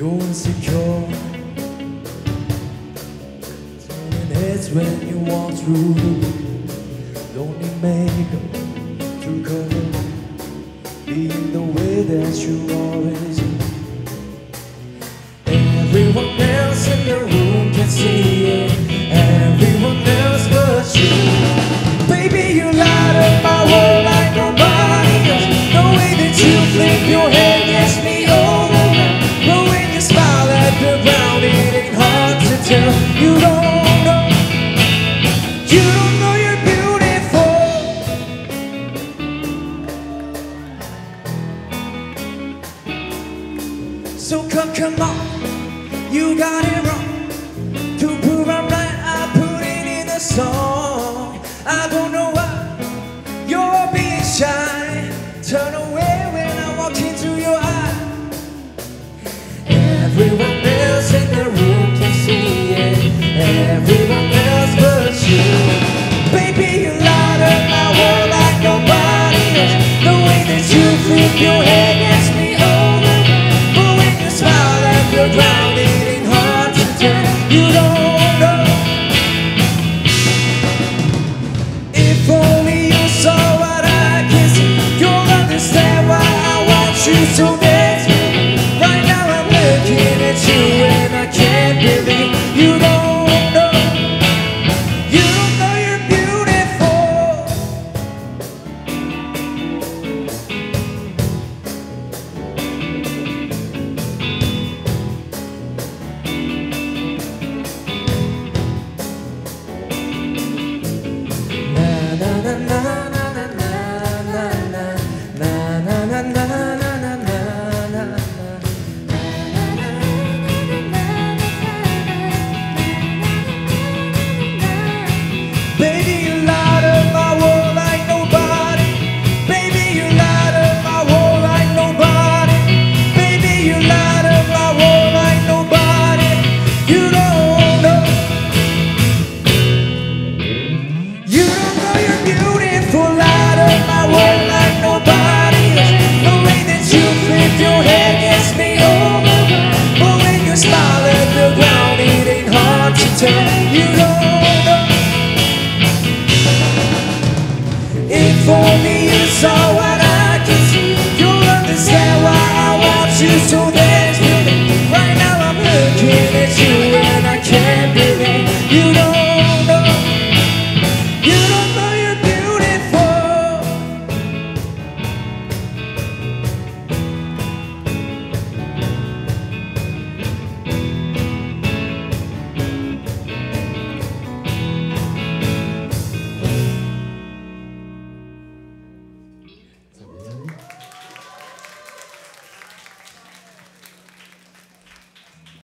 You're insecure, turning heads when you walk through the room. Don't need makeup to cover, being the way that you always are. Everyone else in the room can see it, everyone else but you. Baby, you light up my world like nobody else. The way that you flip your head gets me over. But when you smile at the ground, it ain't hard to tell. You don't know you're beautiful. So come on, you got it wrong. To prove I'm right, I put it in a song. I don't know why you're being shy.